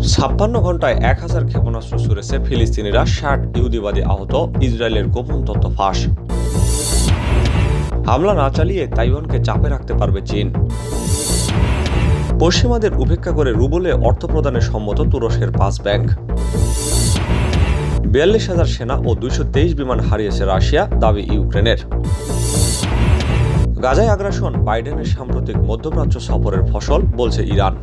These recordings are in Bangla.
56 ঘন্টায় 1000 ক্ষেপণাস্ত্র ছুড়েছে ফিলিস্তিনিরা, 60 ইহুদিবাদী আহত, ইসরায়েলের গোপন তথ্য ফাঁস। হামলা না চালিয়ে তাইওয়ানকে চাপে রাখতে পারবে চীন। পশ্চিমাদের উপেক্ষা করে রুবলে অর্থ প্রদানে সম্মত তুরস্কের 5 ব্যাংক। 42,000 সেনা ও 223 বিমান হারিয়েছে রাশিয়া, দাবি ইউক্রেনের। গাজায় আগ্রাসন বাইডেনের সাম্প্রতিক মধ্যপ্রাচ্য সফরের ফসল, বলছে ইরান।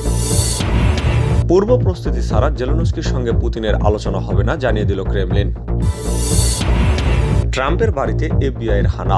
পূর্ব প্রস্তুতি ছাড়া জেলেনস্কির সঙ্গে পুতিনের আলোচনা হবে না, জানিয়ে দিল ক্রেমলিন। ট্রাম্পের বাড়িতে এফবিআইয়ের হানা।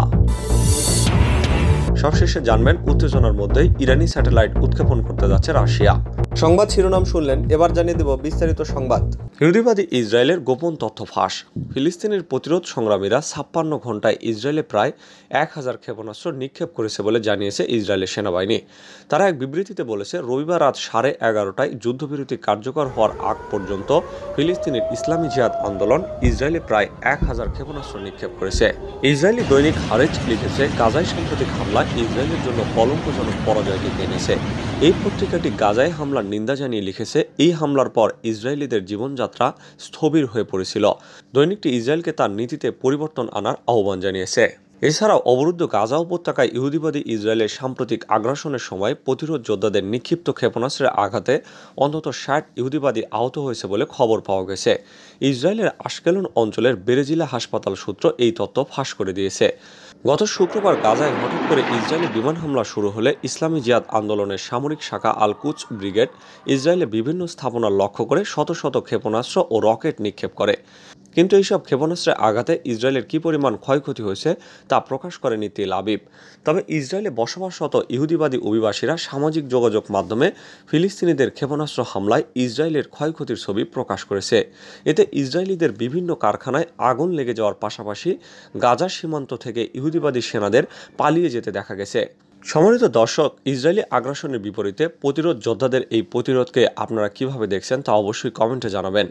সবশেষে জানবেন উত্তেজনার মধ্যেই ইরানি স্যাটেলাইট উৎক্ষেপণ করতে যাচ্ছে রাশিয়া। সংবাদ শিরোনাম শুনলেন, এবার জানিয়ে দেব বিস্তারিত সংবাদ। ইহুদিবাদী ইসরায়েলের গোপন তথ্য ফাঁস। ফিলিস্তিনের প্রতিরোধ সংগ্রামীরা 56 ঘন্টায় ইসরায়েলে প্রায় 1000 ক্ষেপণাস্ত্র নিক্ষেপ করেছে বলে জানিয়েছে ইসরায়েলের সেনাবাহিনী। তারা এক বিবৃতিতে বলেছে, রবিবার রাত 11:30টায় যুদ্ধবিরতি কার্যকর হওয়ার আগ পর্যন্ত ফিলিস্তিনের ইসলামী জিহাদ আন্দোলন ইসরায়েলে প্রায় 1000 ক্ষেপণাস্ত্র নিক্ষেপ করেছে। ইসরায়েলি দৈনিক হারেজ লিখেছে, গাজায় সাম্প্রতিক হামলা ইসরায়েলের জন্য কলঙ্কজনক পরাজয় ডেকে এনেছে। এই পত্রিকাটি গাজায় হামলার নিন্দা জানিয়ে লিখেছে, এই হামলার পর ইসরায়েলিদের জীবনযাত্রা স্থবির হয়ে পড়েছিল। দৈনিকটি ইসরায়েলকে তার নীতিতে পরিবর্তন আনার আহ্বান জানিয়েছে। এছাড়াও অবরুদ্ধ গাজা উপত্যকায় ইহুদিবাদী ইসরায়েলের সাম্প্রতিক আগ্রাসনের সময় প্রতিরোধ যোদ্ধাদের নিক্ষিপ্ত ক্ষেপণাস্ত্রের আঘাতে অন্তত 60 ইহুদিবাদী আহত হয়েছে বলে খবর পাওয়া গেছে। ইসরায়েলের আশকেলন অঞ্চলের বেরেজিলা হাসপাতাল সূত্র এই তথ্য ফাঁস করে দিয়েছে। গত শুক্রবার গাজায় হঠাৎ করে ইসরায়েলি বিমান হামলা শুরু হলে ইসলামী জিহাদ আন্দোলনের সামরিক শাখা আল কুচ ব্রিগেড ইসরায়েলে বিভিন্ন স্থাপনা লক্ষ্য করে শত শত ক্ষেপণাস্ত্র ও রকেট নিক্ষেপ করে। কিন্তু এইসব ক্ষেপণাস্ত্রের আঘাতে ইসরায়েলের কী পরিমাণ ক্ষয়ক্ষতি হয়েছে তা প্রকাশ করেনি তেল আবিব। তবে ইসরায়েলে বসবাসরত ইহুদিবাদী অভিবাসীরা সামাজিক যোগাযোগ মাধ্যমে ফিলিস্তিনিদের ক্ষেপণাস্ত্র হামলায় ইসরায়েলের ক্ষয়ক্ষতির ছবি প্রকাশ করেছে। এতে ইসরায়েলিদের বিভিন্ন কারখানায় আগুন লেগে যাওয়ার পাশাপাশি গাজার সীমান্ত থেকে ইহুদিবাদী সেনাদের পালিয়ে যেতে দেখা গেছে। সম্মানিত দর্শক, ইসরায়েলি আগ্রাসনের বিপরীতে প্রতিরোধ যোদ্ধাদের এই প্রতিরোধকে আপনারা কিভাবে দেখছেন তা অবশ্যই কমেন্টে জানাবেন।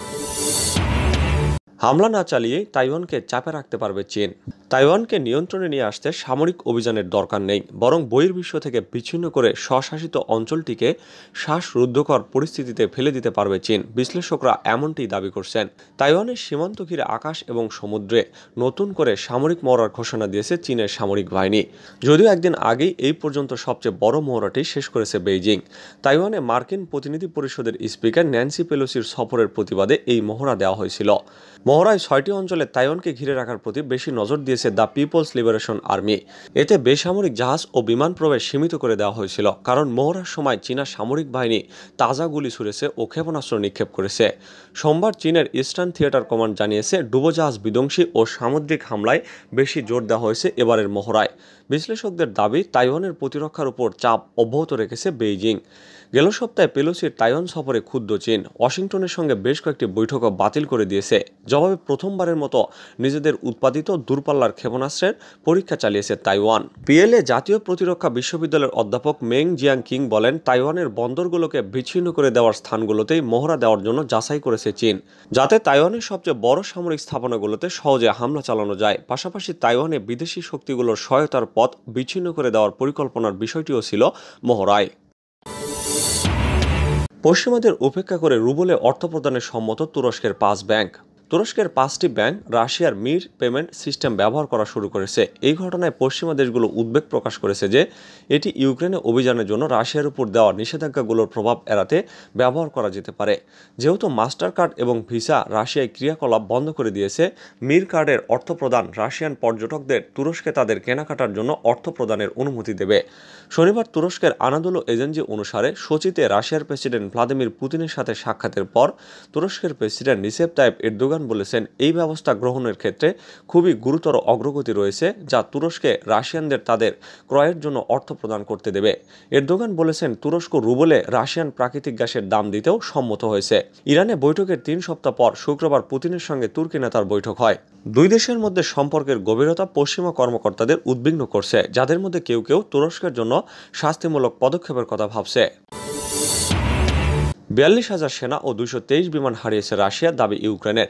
হামলা না চালিয়ে তাইওয়ানকে চাপে রাখতে পারবে চীন। তাইওয়ানকে নিয়ন্ত্রণে নিয়ে আসতে সামরিক অভিযানের দরকার নেই, বরং বহির্বিশ্ব থেকে বিচ্ছিন্ন করে স্বশাসিত অঞ্চলটিকে শ্বাসরুদ্ধকর পরিস্থিতিতে ফেলে দিতে পারবে চীন। বিশ্লেষকরা এমনটি দাবি করছেন। তাইওয়ানের সীমান্ত ঘিরে আকাশ এবং সমুদ্রে নতুন করে সামরিক মহড়ার ঘোষণা দিয়েছে চীনের সামরিক বাহিনী। যদিও একদিন আগেই এই পর্যন্ত সবচেয়ে বড় মহড়াটি শেষ করেছে বেইজিং। তাইওয়ানে মার্কিন প্রতিনিধি পরিষদের স্পিকার ন্যান্সি পেলোসির সফরের প্রতিবাদে এই মহড়া দেওয়া হয়েছিল। মহড়ায় 6টি অঞ্চলে তাইওয়ানকে ঘিরে রাখার প্রতি বেশি নজর দিয়েছে দ্য পিপলস লিবারেশন আর্মি। এতে বেসামরিক জাহাজ ও বিমান প্রবেশ সীমিত করে দেওয়া হয়েছিল, কারণ মহড়ার সময় চীনা সামরিক বাহিনী তাজা গুলি ছুড়েছে ও ক্ষেপণাস্ত্র নিক্ষেপ করেছে। সোমবার চীনের ইস্টার্ন থিয়েটার কমান্ড জানিয়েছে, ডুবোজাহাজ বিধ্বংসী ও সামুদ্রিক হামলায় বেশি জোর দেওয়া হয়েছে এবারের মহড়ায়। বিশ্লেষকদের দাবি, তাইওয়ানের প্রতিরক্ষার উপর চাপ অব্যাহত রেখেছে বেইজিং। গেল সপ্তাহে পেলোসির তাইওয়ান সফরে ক্ষুব্ধ চীন ওয়াশিংটনের সঙ্গে বেশ কয়েকটি বৈঠকও বাতিল করে দিয়েছে। জবাবে প্রথমবারের মতো নিজেদের উৎপাদিত দূরপাল্লার ক্ষেপণাস্ত্রের পরীক্ষা চালিয়েছে তাইওয়ান। পিএলএ জাতীয় প্রতিরক্ষা বিশ্ববিদ্যালয়ের অধ্যাপক মেং জিয়াং কিং বলেন, তাইওয়ানের বন্দরগুলোকে বিচ্ছিন্ন করে দেওয়ার স্থানগুলোতেই মহড়া দেওয়ার জন্য যাচাই করেছে চীন, যাতে তাইওয়ানের সবচেয়ে বড় সামরিক স্থাপনাগুলোতে সহজে হামলা চালানো যায়। পাশাপাশি তাইওয়ানে বিদেশি শক্তিগুলোর সহায়তার পথ বিচ্ছিন্ন করে দেওয়ার পরিকল্পনার বিষয়টিও ছিল মহড়ায়। পশ্চিমাদের উপেক্ষা করে রুবলে অর্থ প্রদানে সম্মত তুরস্কের 5 ব্যাংক। তুরস্কের 5টি ব্যাংক রাশিয়ার মির পেমেন্ট সিস্টেম ব্যবহার করা শুরু করেছে। এই ঘটনায় পশ্চিমা দেশগুলো উদ্বেগ প্রকাশ করেছে যে এটি ইউক্রেনে অভিযানের জন্য রাশিয়ার উপর দেওয়া নিষেধাজ্ঞাগুলোর প্রভাব এড়াতে ব্যবহার করা যেতে পারে। যেহেতু মাস্টার কার্ড এবং ভিসা রাশিয়ায় ক্রিয়াকলাপ বন্ধ করে দিয়েছে, মির কার্ডের অর্থ প্রদান রাশিয়ান পর্যটকদের তুরস্কে তাদের কেনাকাটার জন্য অর্থ প্রদানের অনুমতি দেবে। শনিবার তুরস্কের আনাদোলো এজেন্সি অনুসারে সোচিতে রাশিয়ার প্রেসিডেন্ট ভ্লাদিমির পুতিনের সাথে সাক্ষাতের পর তুরস্কের প্রেসিডেন্ট রিসেপ তাইপ এরদোগান বলেছেন, এই ব্যবস্থা গ্রহণের ক্ষেত্রে খুবই গুরুতর অগ্রগতি রয়েছে, যা তুরস্কে রাশিয়ানদের তাদের ক্রয়ের জন্য অর্থ প্রদান করতে দেবে। এরদোগান বলেছেন, তুরস্ক রুবলে রাশিয়ান প্রাকৃতিক গ্যাসের দাম দিতেও সম্মত হয়েছে। ইরানে বৈঠকের 3 সপ্তাহ পর শুক্রবার পুতিনের সঙ্গে তুর্কি নেতার বৈঠক হয়। দুই দেশের মধ্যে সম্পর্কের গভীরতা পশ্চিমা কর্মকর্তাদের উদ্বিগ্ন করছে, যাদের মধ্যে কেউ কেউ তুরস্কের জন্য শাস্তিমূলক পদক্ষেপের কথা ভাবছে। 42,000 সেনা ও 223 বিমান হারিয়েছে রাশিয়া, দাবি ইউক্রেনের।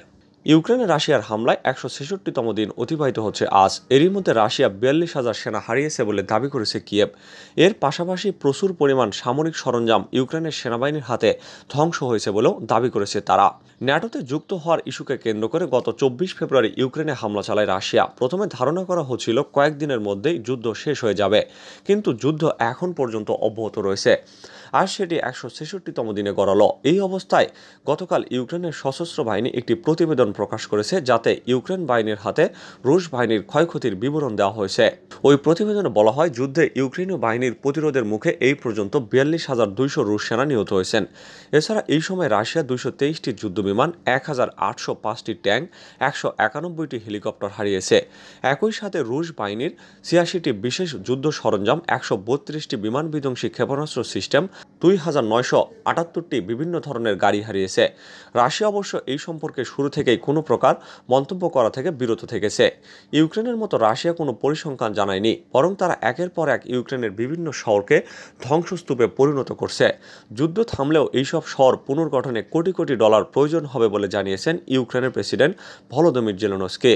ইউক্রেনে রাশিয়ার হামলায় 166তম দিন অতিবাহিত হচ্ছে আজ। এরই মধ্যে রাশিয়া 42,000 সেনা হারিয়েছে বলে দাবি করেছে কিয়েভ। এর পাশাপাশি প্রচুর পরিমাণ সামরিক সরঞ্জাম ইউক্রেনের সেনাবাহিনীর হাতে ধ্বংস হয়েছে বলেও দাবি করেছে তারা। ন্যাটোতে যুক্ত হওয়ার ইস্যুকে কেন্দ্র করে গত 24 ফেব্রুয়ারি ইউক্রেনে হামলা চালায় রাশিয়া। প্রথমে ধারণা করা হচ্ছিল কয়েকদিনের মধ্যেই যুদ্ধ শেষ হয়ে যাবে, কিন্তু যুদ্ধ এখন পর্যন্ত অব্যাহত রয়েছে। আর সেটি 166তম দিনে গড়ালো। এই অবস্থায় গতকাল ইউক্রেনের সশস্ত্র বাহিনী একটি প্রতিবেদন প্রকাশ করেছে, যাতে ইউক্রেন বাহিনীর হাতে রুশ বাহিনীর ক্ষয়ক্ষতির বিবরণ দেওয়া হয়েছে। ওই প্রতিবেদনে বলা হয়, যুদ্ধে ইউক্রেনীয় বাহিনীর প্রতিরোধের মুখে এই পর্যন্ত 42,200 রুশ সেনা নিহত হয়েছেন। এছাড়া এই সময় রাশিয়া 223টি যুদ্ধবিমান, 1,805টি ট্যাঙ্ক, 191টি হেলিকপ্টার হারিয়েছে। একই সাথে রুশ বাহিনীর 86টি বিশেষ যুদ্ধ সরঞ্জাম, 132টি বিমান বিধ্বংসী ক্ষেপণাস্ত্র সিস্টেম, 2,978টি বিভিন্ন ধরনের গাড়ি হারিয়েছে। রাশিয়া অবশ্য এই সম্পর্কে শুরু থেকেই কোনো প্রকার মন্তব্য করা থেকে বিরত থেকেছে। ইউক্রেনের মতো রাশিয়া কোনো পরিসংখ্যান জানায়নি, বরং তারা একের পর এক ইউক্রেনের বিভিন্ন শহরকে ধ্বংসস্তূপে পরিণত করছে। যুদ্ধ থামলেও এইসব শহর পুনর্গঠনে কোটি কোটি ডলার প্রয়োজন হবে বলে জানিয়েছেন ইউক্রেনের প্রেসিডেন্ট ভলোদিমির জেলেনস্কি।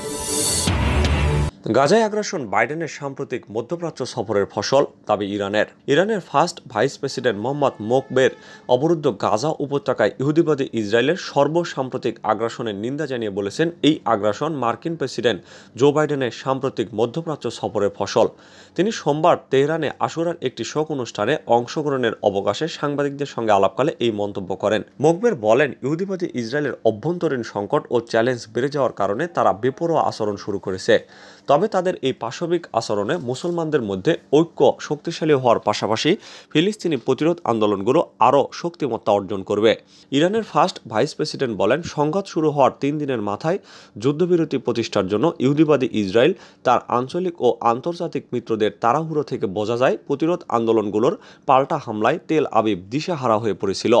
গাজায় আগ্রাসন বাইডেনের সাম্প্রতিক মধ্যপ্রাচ্য সফরের ফসল, দাবি ইরানের first vice president Mohammad Mokhber অবরুদ্ধ গাজা উপত্যকায় ইহুদিবাদী ইসরায়েলের সর্বসাম্প্রতিক আগ্রাসনের নিন্দা জানিয়ে বলেছেন, এই আগ্রাসন মার্কিন প্রেসিডেন্ট জো বাইডেনের সাম্প্রতিক মধ্যপ্রাচ্য সফরের ফসল। তিনি সোমবার তেহরানে আশুরার একটি শোক অনুষ্ঠানে অংশগ্রহণের অবকাশে সাংবাদিকদের সঙ্গে আলাপকালে এই মন্তব্য করেন। মোকবের বলেন, ইহুদিবাদী ইসরায়েলের অভ্যন্তরীণ সংকট ও চ্যালেঞ্জ বেড়ে যাওয়ার কারণে তারা বেপরোয়া আচরণ শুরু করেছে। তবে তাদের এই পাশবিক আচরণে মুসলমানদের মধ্যে ঐক্য শক্তিশালী হওয়ার পাশাপাশি ফিলিস্তিনি প্রতিরোধ আন্দোলনগুলো আরও শক্তিমত্তা অর্জন করবে। ইরানের ফার্স্ট ভাইস প্রেসিডেন্ট বলেন, সংঘাত শুরু হওয়ার 3 দিনের মাথায় যুদ্ধবিরতি প্রতিষ্ঠার জন্য ইহুদিবাদী ইসরায়েল তার আঞ্চলিক ও আন্তর্জাতিক মিত্রদের তাড়াহুড়ো থেকে বোঝা যায় প্রতিরোধ আন্দোলনগুলোর পাল্টা হামলায় তেল আবিব দিশেহারা হয়ে পড়েছিল।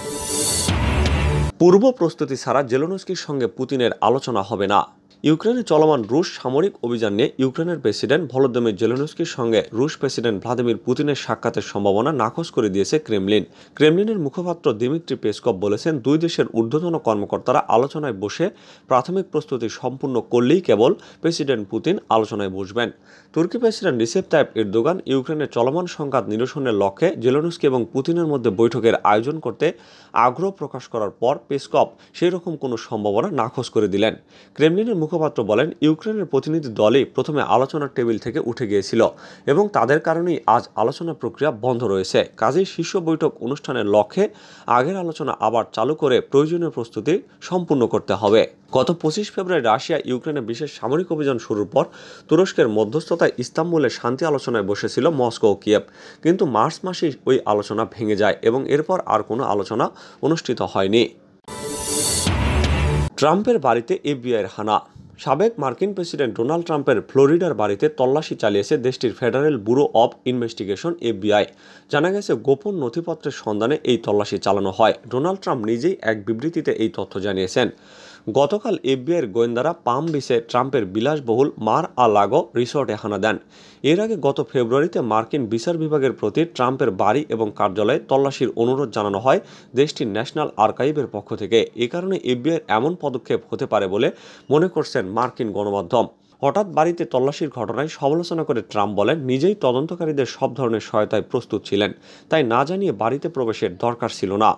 পূর্ব প্রস্তুতি ছাড়া জেলেনস্কির সঙ্গে পুতিনের আলোচনা হবে না। ইউক্রেনে চলমান রুশ সামরিক অভিযান নিয়ে ইউক্রেনের প্রেসিডেন্ট ভলোদিমির জেলেনস্কির সঙ্গে রুশ প্রেসিডেন্ট ভ্লাদিমির পুতিনের সাক্ষাতের সম্ভাবনা নাকচ করে দিয়েছে ক্রেমলিনের মুখপাত্র দিমিত্রি পেসকভ বলেছেন, দুই দেশের ঊর্ধ্বতন কর্মকর্তারা আলোচনায় বসে প্রাথমিক প্রস্তুতি সম্পূর্ণ করলেই কেবল প্রেসিডেন্ট পুতিন আলোচনায় বসবেন। তুর্কি প্রেসিডেন্ট রিসেপ তাইপ এরদোগান ইউক্রেনের চলমান সংঘাত নিরসনের লক্ষ্যে জেলেনস্কি এবং পুতিনের মধ্যে বৈঠকের আয়োজন করতে আগ্রহ প্রকাশ করার পর পেসকভ সেই রকম কোনো সম্ভাবনা নাকচ করে দিলেন। ক্রেমলিনের মুখপাত্র বলেন, ইউক্রেনের প্রতিনিধি দলই প্রথমে আলোচনার টেবিল থেকে উঠে গিয়েছিল এবং তাদের কারণেই আজ আলোচনা প্রক্রিয়া বন্ধ রয়েছে। কাজেই শীর্ষ বৈঠক অনুষ্ঠানের লক্ষ্যে আগের আলোচনা আবার চালু করে প্রয়োজনীয় প্রস্তুতি সম্পূর্ণ করতে হবে। গত 25 ফেব্রুয়ারি রাশিয়া ইউক্রেনে বিশেষ সামরিক অভিযান শুরুর পর তুরস্কের মধ্যস্থতায় ইস্তাম্বুলে শান্তি আলোচনায় বসেছিল মস্কো ও কিয়েভ, কিন্তু মার্চ মাসেই ওই আলোচনা ভেঙে যায় এবং এরপর আর কোনো আলোচনা অনুষ্ঠিত হয়নি। ট্রাম্পের বাড়িতে এফবিআইয়ের হানা। সাবেক মার্কিন প্রেসিডেন্ট ডোনাল্ড ট্রাম্পের ফ্লোরিডার বাড়িতে তল্লাশি চালিয়েছে দেশটির federal bureau of investigation FBI. জানা গেছে, গোপন নথিপত্রের সন্ধানে এই তল্লাশি চালানো হয়। ডোনাল্ড ট্রাম্প নিজেই এক বিবৃতিতে এই তথ্য জানিয়েছেন। গতকাল এফবিআইয়ের গোয়েন্দারা পাম বিচে ট্রাম্পের বিলাসবহুল মার আ লাগো রিসোর্টে হানা দেন। এর আগে গত ফেব্রুয়ারিতে মার্কিন বিচার বিভাগের প্রতি ট্রাম্পের বাড়ি এবং কার্যালয়ে তল্লাশির অনুরোধ জানানো হয় দেশটির ন্যাশনাল আর্কাইভের পক্ষ থেকে। এ কারণে এফবিআইয়ের এমন পদক্ষেপ হতে পারে বলে মনে করছেন মার্কিন গণমাধ্যম। হঠাৎ বাড়িতে তল্লাশির ঘটনায় সমালোচনা করে ট্রাম্প বলেন, নিজেই তদন্তকারীদের সব ধরনের সহায়তায় প্রস্তুত ছিলেন, তাই না জানিয়ে বাড়িতে প্রবেশের দরকার ছিল না।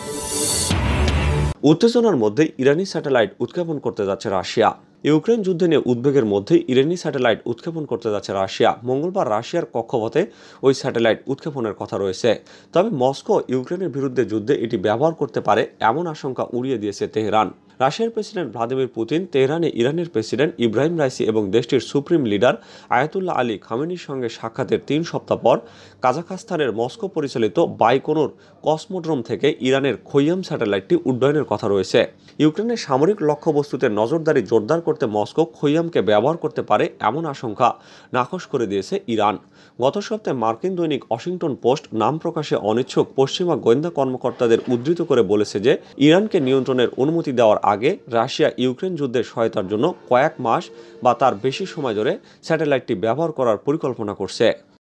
উত্তেজনার মধ্যে ইরানি স্যাটেলাইট উৎক্ষেপণ করতে যাচ্ছে রাশিয়া। ইউক্রেন যুদ্ধে নিয়ে উদ্বেগের মধ্যে ইরানি স্যাটেলাইট উৎক্ষেপণ করতে যাচ্ছে রাশিয়া। মঙ্গলবার রাশিয়ার কক্ষপথে ওই স্যাটেলাইট উৎক্ষেপণের কথা রয়েছে। তবে মস্কো ইউক্রেনের বিরুদ্ধে যুদ্ধে এটি ব্যবহার করতে পারে এমন আশঙ্কা উড়িয়ে দিয়েছে তেহরান। রাশিয়ার প্রেসিডেন্ট ভ্লাদিমির পুতিন তেহরানে ইরানের প্রেসিডেন্ট ইব্রাহিম রাইসি এবং দেশটির সুপ্রিম লিডার আয়াতুল্লাহ আলী খামেনির সঙ্গে সাক্ষাতের 3 সপ্তাহ পর কাজাখস্তানের মস্কো পরিচালিত বাইকোনুর কসমোড্রোম থেকে ইরানের খৈয়াম স্যাটেলাইটটি উড্ডয়নের কথা রয়েছে। ইউক্রেনের সামরিক লক্ষ্যবস্তুতে নজরদারি জোরদার করতে মস্কো খৈয়ামকে ব্যবহার করতে পারে এমন আশঙ্কা নাকচ করে দিয়েছে ইরান। গত সপ্তাহে মার্কিন দৈনিক ওয়াশিংটন পোস্ট নাম প্রকাশে অনিচ্ছুক পশ্চিমা গোয়েন্দা কর্মকর্তাদের উদ্ধৃত করে বলেছে যে, ইরানকে নিয়ন্ত্রণের অনুমতি দেওয়ার আগে রাশিয়া ইউক্রেন যুদ্ধের সহায়তার জন্য কয়েক মাস বা তার বেশি সময় ধরে স্যাটেলাইটটি ব্যবহার করার পরিকল্পনা করছে।